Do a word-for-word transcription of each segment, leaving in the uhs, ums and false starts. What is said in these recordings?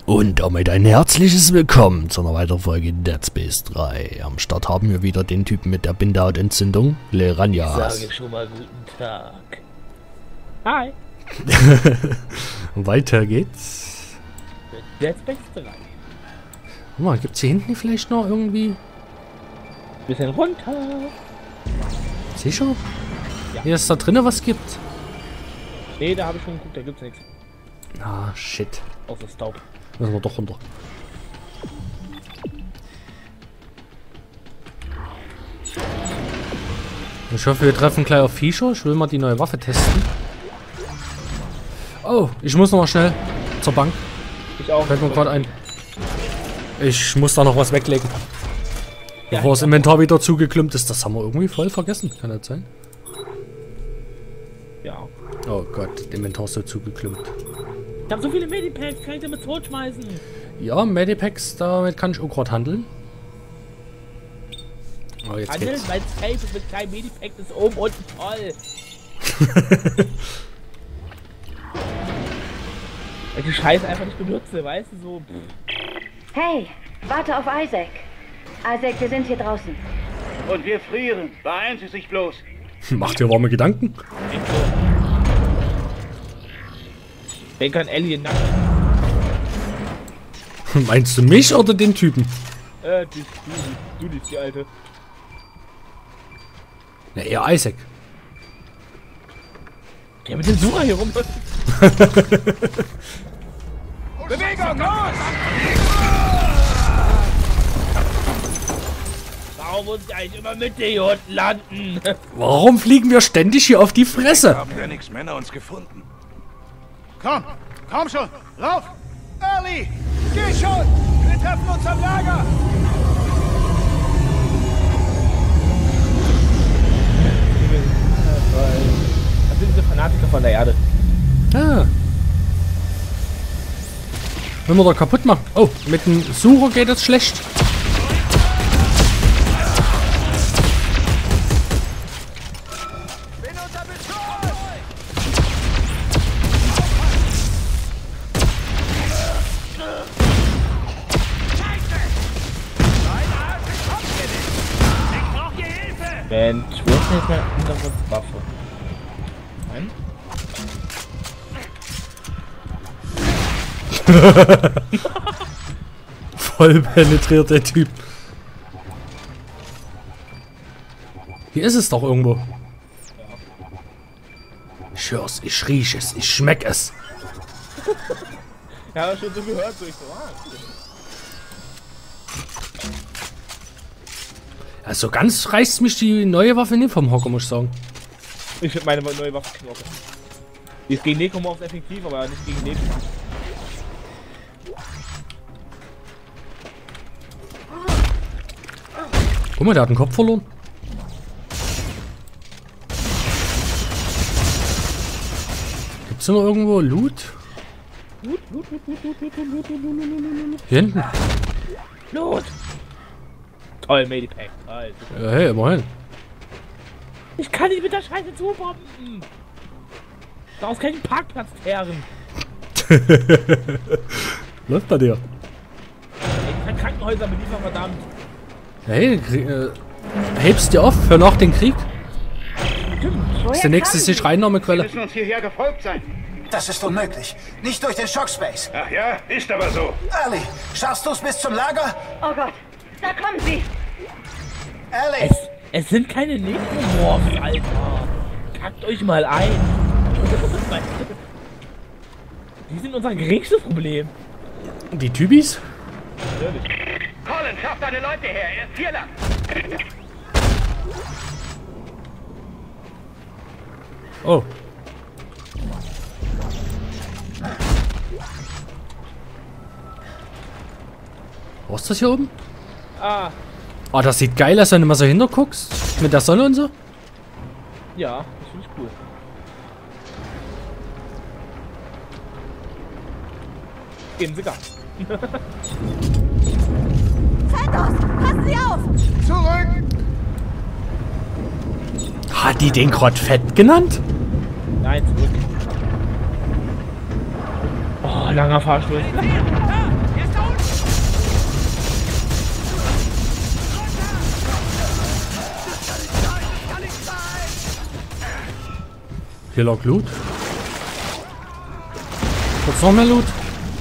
Und damit ein herzliches Willkommen zu einer weiteren Folge Dead Space drei. Am Start haben wir wieder den Typen mit der Bindehautentzündung, Leranjas. Ich sage schon mal guten Tag. Hi. Weiter geht's. Dead Space drei. Guck mal, gibt's hier hinten vielleicht noch irgendwie? Bisschen runter. Sicher? Ja. Hier ist da drinnen was gibt? Nee, da habe ich schon geguckt, da gibt's nichts. Ah, shit. Außer Staub. Müssen wir doch runter. Ich hoffe, wir treffen gleich auf Viecher. Ich will mal die neue Waffe testen. Oh, ich muss noch mal schnell zur Bank. Ich auch. Fällt mir gerade ein. Ich muss da noch was weglegen. Ja, Bevor das Inventar wieder zugeklumpt ist. Das haben wir irgendwie voll vergessen. Kann das sein? Ja. Oh Gott, das Inventar ist so zugeklumpt. Ich hab so viele Medipacks, kann ich damit totschmeißen? Ja, Medipacks, damit kann ich auch gerade handeln. Oh, jetzt Handeln, geht's. mein Safe mit kleinen Medipack ist oben unten toll. Weil ich die Scheiße einfach nicht benutze, weißt du, so. Pff. Hey, warte auf Isaac. Isaac, wir sind hier draußen. Und wir frieren. Beeilen Sie sich bloß. Macht ihr warme Gedanken? Denk an Alien nackt. Meinst du mich oder den Typen? Äh, die, du, du, die Alte. Na, eher Isaac. Der mit dem Sucher hier rum. Bewegung, los! Warum muss ich eigentlich immer mit dir hier unten landen? Warum fliegen wir ständig hier auf die Fresse? Haben wir nichts Männer uns gefunden. Komm, komm schon, lauf! Early, geh schon! Wir treffen uns am Lager! Das sind diese Fanatiker von der Erde. Ah. Wenn wir da kaputt machen. Oh, mit dem Sucher geht das schlecht. Bin unter Beschuss! Mensch, wo ist denn jetzt meine andere Waffe? Nein? Voll penetriert der Typ. Hier ist es doch irgendwo. Ich hör's, ich riech es, ich schmeck es. Ja, hab schon so gehört, so ich so, ah, cool. Also ganz reißt mich die neue Waffe nicht vom Hocker, muss ich sagen. Ich finde meine neue Waffe Knoche. Die ist gegen Necromorphs effektiv, aber nicht gegen Necromorphs. Guck mal, der hat den Kopf verloren. Gibt's noch irgendwo Loot? Loot, Loot, Loot, Loot, Loot, Loot, Loot, Loot, Loot, Loot. Hier hinten. Loot! Toll, Medipack. Alter. Ja, hey, immerhin. Ich kann nicht mit der Scheiße zubomben. Daraus kann ich einen Parkplatz teeren. Läuft bei dir. Ich kann Krankenhäuser beliefern, verdammt. Hey, äh, hebst dir auf für nach dem Krieg. Das ist die nächste kamen Sie? Sie Sicherheitsnahmequelle. müssen uns hierher gefolgt sein. Das ist unmöglich. Nicht durch den Shockspace. Ach ja, ist aber so. Ellie, schaffst du es bis zum Lager? Oh Gott, da kommen sie. Ellie! Es, es sind keine Necromorphs, Alter. Kackt euch mal ein. Die sind unser geringstes Problem. Die Typis? Natürlich. Colin, schaff deine Leute her. Er ist hier lang. Oh. Was ist das hier oben? Ah, Oh, das sieht geil aus, wenn du mal so hinterguckst. Mit der Sonne und so. ja, das finde ich cool. Geben Sie Gas. Santos, passen Sie auf. Zurück! Hat die den gerade fett genannt? Nein, zurück. Oh, langer Fahrstuhl. Hier lag Loot. Gibt's noch mehr Loot?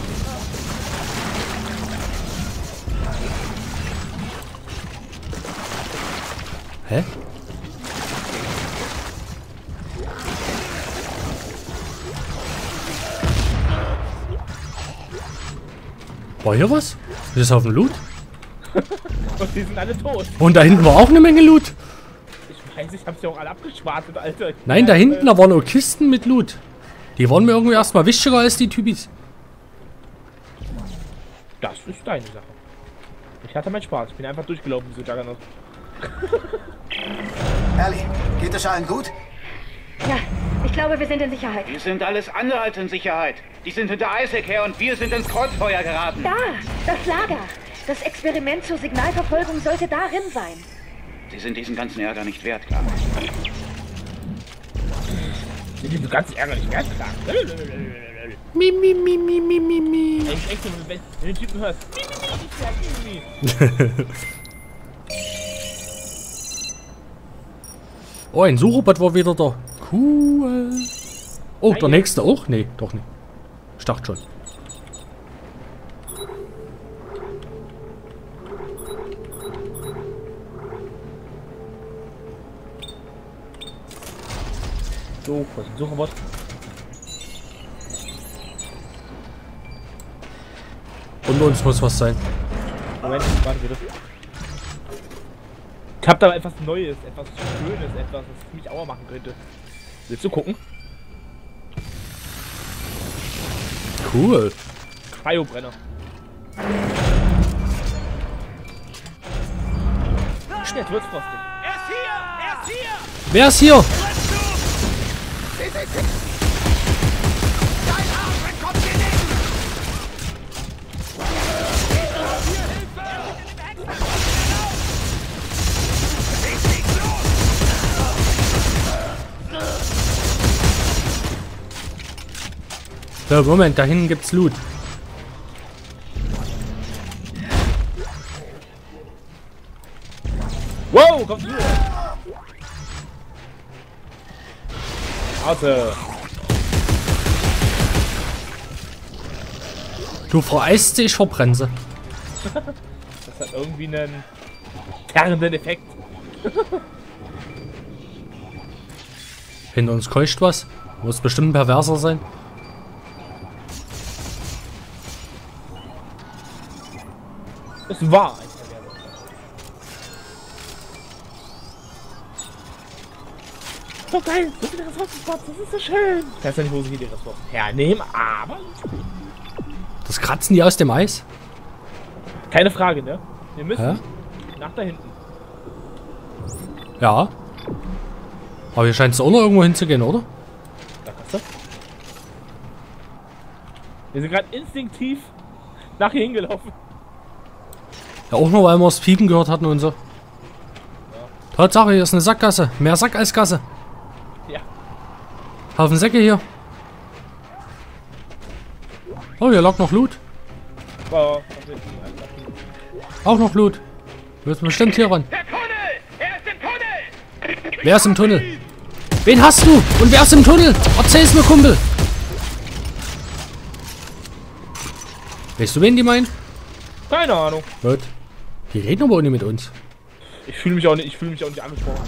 Hä? War hier was? Ist das auf dem Loot? Und die sind alle tot. Und da hinten war auch eine Menge Loot. Ich weiß, ich hab's ja auch alle abgeschwartet, Alter. Nein, da hinten, da waren nur Kisten mit Loot. Die waren mir irgendwie erstmal wichtiger als die Typis. Das ist deine Sache. Ich hatte meinen Spaß. Ich bin einfach durchgelaufen, wie so Juggernaut. Ellie, geht es allen gut? Ja, ich glaube, wir sind in Sicherheit. Wir sind alles andere als in Sicherheit. Die sind hinter Isaac her und wir sind ins Kreuzfeuer geraten. Da, das Lager. Das Experiment zur Signalverfolgung sollte darin sein. Sie sind diesen ganzen Ärger nicht wert, klar. Sind die ganz ärgerlich wert, klar. Mi, mi, mi, mi, mi, mi, mi. Ey, echt, wenn, wenn du den Typen hörst. Mi, mi, mi, mi. Oh, ein Suchrobot war wieder da. Cool. Oh, der Nein. nächste auch? Nee, doch nicht. Ich dachte schon. So, was ist ein Suchrobot? Und uns muss was sein. Moment, warte bitte. Ich hab da etwas Neues, etwas Schönes, etwas, was mich Aua machen könnte. Willst du gucken? Cool. Cryobrenner. Jetzt wird's frostig. Er ist hier! Er ist hier! Wer ist hier? Dein Arsch kommt hier nicht! So, Moment, da hinten gibt's Loot. Wow, kommt hier! Warte. Du vereist sie, ich verbrenne sie. Das hat irgendwie einen zerrenden Effekt. Hinter uns keucht was. Muss bestimmt ein Perverser sein. Es war ein Perverser. So geil, so viele Ressourcenspots, das ist so schön. Ich weiß ja nicht, wo sie hier die Ressourcen hernehmen, aber Das kratzen die aus dem Eis? keine Frage, ne? Wir müssen Hä? nach da hinten. Ja. Aber hier scheint es auch noch irgendwo hinzugehen, oder? Da kannst du. Wir sind gerade instinktiv nach hier hingelaufen. Ja, auch nur, weil wir das Piepen gehört hatten und so. Tatsache, hier ist eine Sackgasse. Mehr Sack als Gasse. Ja. Haufen Säcke hier. Oh, hier lag noch Loot. Oh, das ist ein- Auch noch Loot. Du bist bestimmt hier ran. Der Tunnel! Er ist im Tunnel! Wer ist im Tunnel? Wen hast du? Und wer ist im Tunnel? Erzähl's mir, Kumpel. Weißt du, wen die meinen? Keine Ahnung. Gut. Die reden aber auch nicht mit uns. Ich fühle mich auch nicht, ich fühle mich auch nicht angesprochen.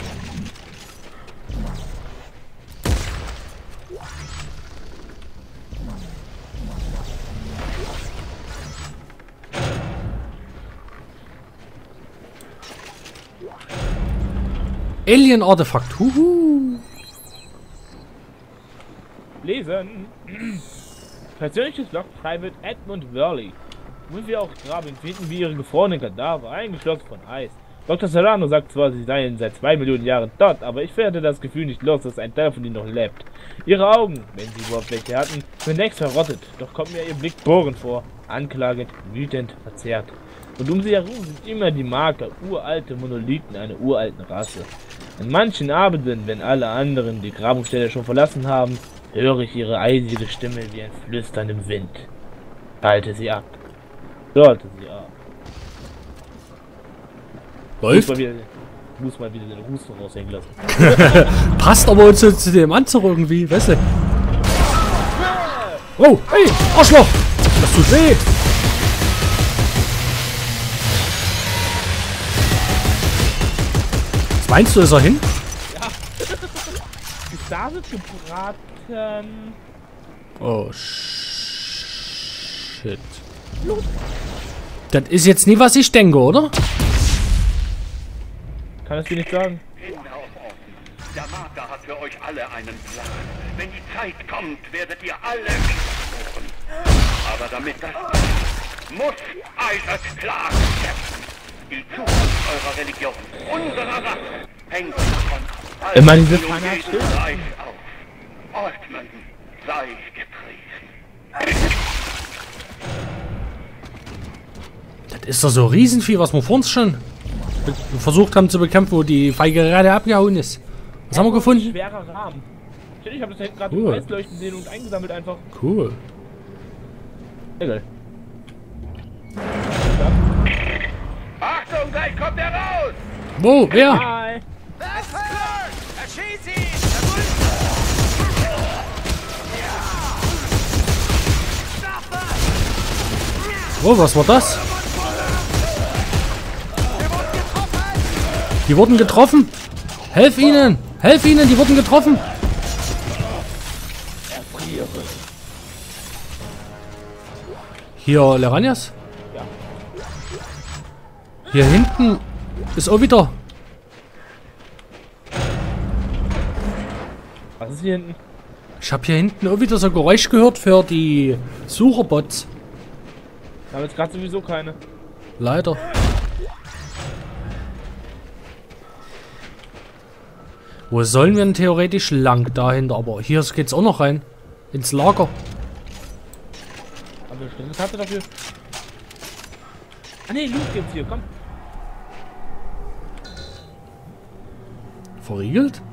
Alien-Artefakt. Huhu. Lesen. Persönliches Log Private Edmund Worley. Wo wir auch graben, finden wir ihre gefrorenen Kadaver, eingeschlossen von Eis. Doktor Serrano sagt zwar, sie seien seit zwei Millionen Jahren tot, aber ich werde das Gefühl nicht los, dass ein Teil von ihnen noch lebt. Ihre Augen, wenn sie überhaupt welche hatten, sind längst verrottet, doch kommt mir ihr Blick bohrend vor, anklagend, wütend, verzerrt. Und um sie herum sind immer die Marker, uralte Monolithen einer uralten Rasse. An manchen Abenden, wenn alle anderen die Grabungsstelle schon verlassen haben, höre ich ihre eisige Stimme wie ein Flüstern im Wind. Halte sie ab. Sollte sie ab. Läuft? Super, wir- muss mal wieder den Husten raushängen lassen. Passt aber zu, zu dem Anzug irgendwie, weißt du? Oh, hey, Arschloch! Das tut weh! Was meinst du, ist er hin? Die Star wird gebraten. Oh, shit. Das ist jetzt nie, was ich denke, oder? Kann es dir nicht sagen. Kinder auf Orden. Der Marker hat für euch alle einen Plan. Wenn die Zeit kommt, werdet ihr alle wiederholen. Aber damit das muss Isaac Clarke sterben. Die Zukunft eurer Religion, unserer Rasse, hängt davon ab. Immer diese Nun Fahne geht stimmt. Reich auf. Altman sei gepriesen. Das ist doch so ein Riesenvieh, was wir vor uns schon versucht haben zu bekämpfen, wo die Feige gerade abgehauen ist. Was haben wir gefunden? Schwerer Rahmen. Ich habe das hinten gerade Cool. im Eis leuchten sehen und eingesammelt einfach. Cool. Egal. Achtung, gleich kommt er raus! Wo? Wer? Hi. Erschieß ihn! Oh, was war das? Die wurden getroffen. Helf ihnen! Helf ihnen! Die wurden getroffen! Hier, Leranias? Ja. Hier hinten ist auch wieder. Was ist hier hinten? Ich habe hier hinten auch wieder so ein Geräusch gehört für die Sucherbots. Da haben jetzt gerade sowieso keine. Leider. Wo sollen wir denn theoretisch lang dahinter? Aber hier geht's auch noch rein. Ins Lager. Haben wir eine bestimmte Karte dafür? Ah ne, Loot gibt's hier, komm. Verriegelt?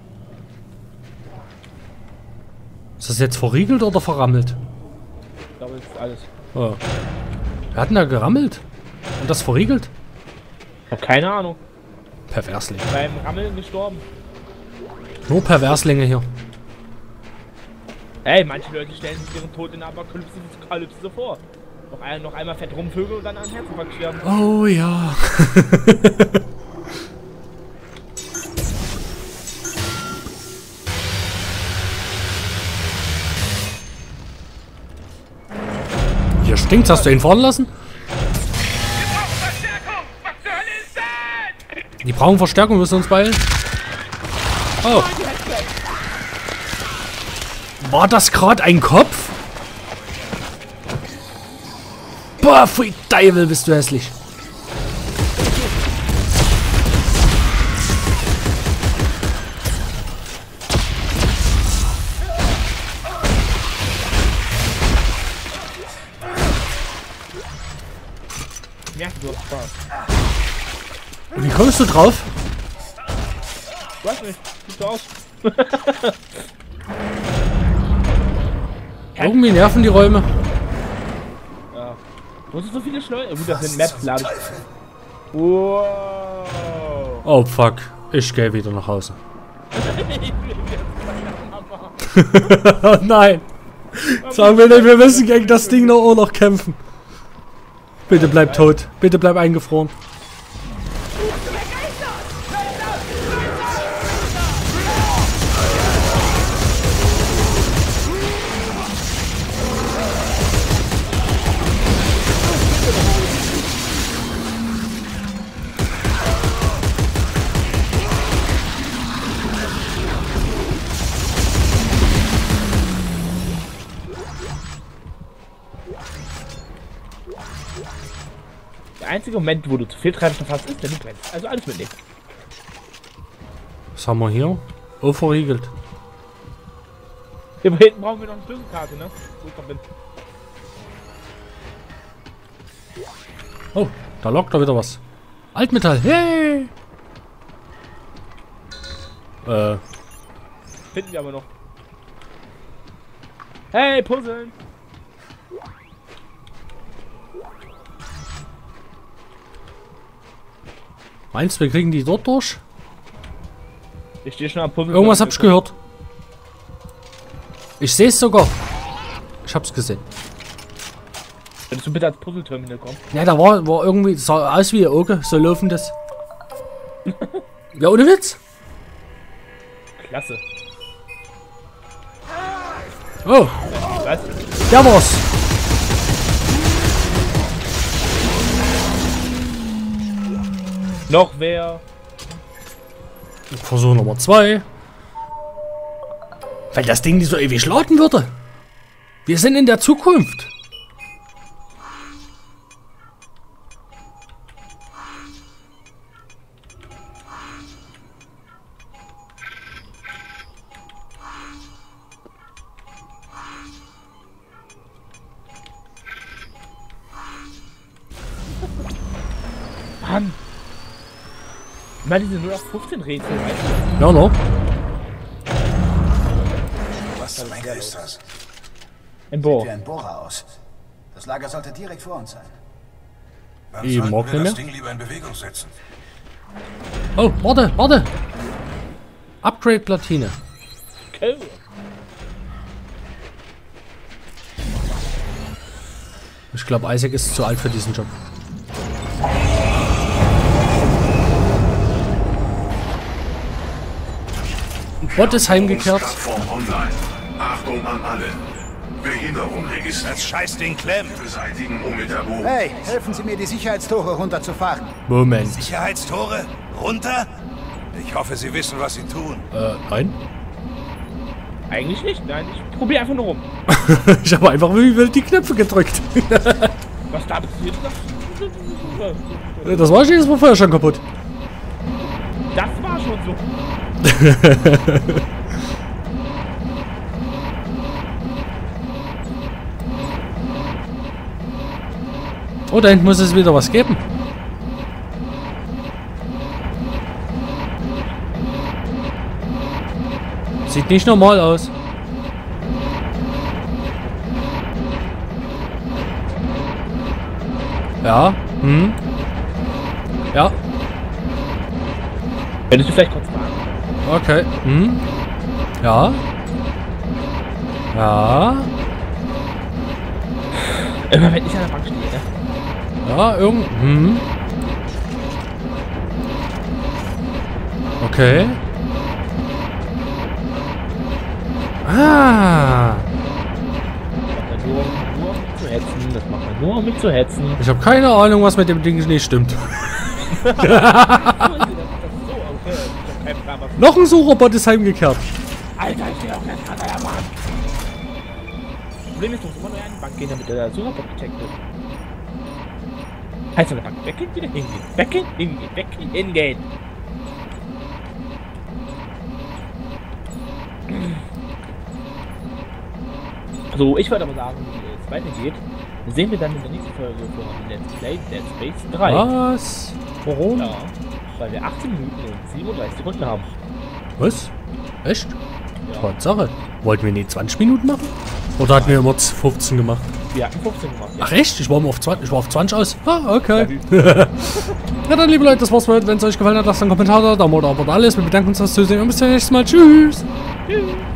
Ist das jetzt verriegelt oder verrammelt? Ich glaube, das ist alles. Oh. Wir hatten da gerammelt. Und das verriegelt? Ich hab keine Ahnung. Perversling. Beim Rammeln gestorben. Nur Perverslinge hier. Ey, manche Leute stellen sich ihren Tod in der Apokalypse Apokalypse so vor. Noch, ein, noch einmal fett rumvögeln und dann an Herzinfarkt sterben. Oh ja. Hier stinkt's. Hast du ihn fahren lassen? Verstärkung! Was zur Hölle ist das? Die brauchen Verstärkung, müssen uns beeilen. Oh. War das gerade ein Kopf? Boah, pfui Teufel, bist du hässlich. Ja, du hast Spaß. Wie kommst du drauf? Ich weiß nicht, sieht so aus. Irgendwie nerven die Räume. Ja. Wo sind so viele Schleuder? Gut, das sind Maps, lade ich. Wow. Oh fuck, ich gehe wieder nach Hause. Oh nein. Sagen wir nicht, wir müssen gegen das Ding noch auch noch kämpfen. Bitte bleib tot. Bitte bleib eingefroren. Der einzige Moment, wo du zu viel Treibstoff hast, ist, wenn du brennst. Also alles mitnehmen. Was haben wir hier? Oh, verriegelt. Hier hinten brauchen wir noch eine Schlüsselkarte, ne? Wo ich noch bin. Oh, da lockt er wieder was. Altmetall, hey! Äh, Finden wir aber noch. Hey, Puzzeln! Meinst du, wir kriegen die dort durch? Ich stehe schon am Puzzle. Irgendwas hab ich gehört. Ich sehe es sogar. Ich hab's gesehen. Würdest du bitte als Puzzle-Terminal kommen? Ja, da war, war irgendwie, sah aus wie ein Auge, so laufendes. Ja, ohne Witz. Klasse. Oh, Was? der war's. Noch wer? Versuch Nummer zwei. Weil das Ding nicht so ewig laden würde. Wir sind in der Zukunft. Mann! Mal diese null acht fünfzehn Rätsel, weißt du? Ja, no. Was zum Henker ist das? Ein Sieht Bohr. wie ein Bohrer aus. Das Lager sollte direkt vor uns sein. Dann Ich sollten mag wir nicht das mehr. Ding lieber in Bewegung setzen. Oh, warte, warte. Upgrade-Platine. Cool. Ich glaube, Isaac ist zu alt für diesen Job. Bot ist heimgekehrt. Plattform online. Achtung an alle. Behinderung registriert. Das Scheißding klemmt. Beseitigen, um mit der Bohrung. Hey, helfen Sie mir, die Sicherheitstore runterzufahren. Moment. Sicherheitstore? Runter? Ich hoffe, Sie wissen, was Sie tun. Äh, nein. Eigentlich nicht, nein. Ich probiere einfach nur rum. Ich habe einfach wie wild die Knöpfe gedrückt. Was da passiert ist, Das war schon, das war vorher schon kaputt. das war schon so. Oh, da hinten muss es wieder was geben. Sieht nicht normal aus. Ja, hm. Ja, Könntest du vielleicht kurz fragen? okay, hm. Ja. Ja. Immer wenn ich an der Bank stehe, ne? Ja, irgend. Hm. Okay. Ah. Das macht man nur, nur um mich zu hetzen. Das macht man nur um mich zu hetzen. Ich habe keine Ahnung, was mit dem Ding nicht stimmt. Das ist so, okay. Ich hab keinen Plan, was. Noch ein Sucherbot ist heimgekehrt. Alter, ich stehe auch ganz an der Bank. Das Problem ist, du musst immer nur an die Bank gehen, damit der Sucherbot gecheckt wird. Heißt an der Bank weggehen, wieder hingehen. Weggehen, hingehen, weggehen, hingehen. So, ich würde aber sagen, wie es weitergeht, sehen wir dann in der nächsten Folge von Let's Play Dead Space drei. Was? Warum? Ja, weil wir achtzehn Minuten und siebenunddreißig Sekunden haben. Was? Echt? Ja. Tatsache. Wollten wir nicht zwanzig Minuten machen? Oder hatten wir immer fünfzehn gemacht? Wir hatten fünfzehn gemacht. Ja. Ach echt? Ich war mal auf zwanzig, ich war auf zwanzig aus. Ah, okay. Ja, dann liebe Leute, das war's für heute. Wenn es euch gefallen hat, lasst einen Kommentar da, Daumen oder Abo und alles. Wir bedanken uns fürs Zusehen und bis zum nächsten Mal. Tschüss. Tschüss.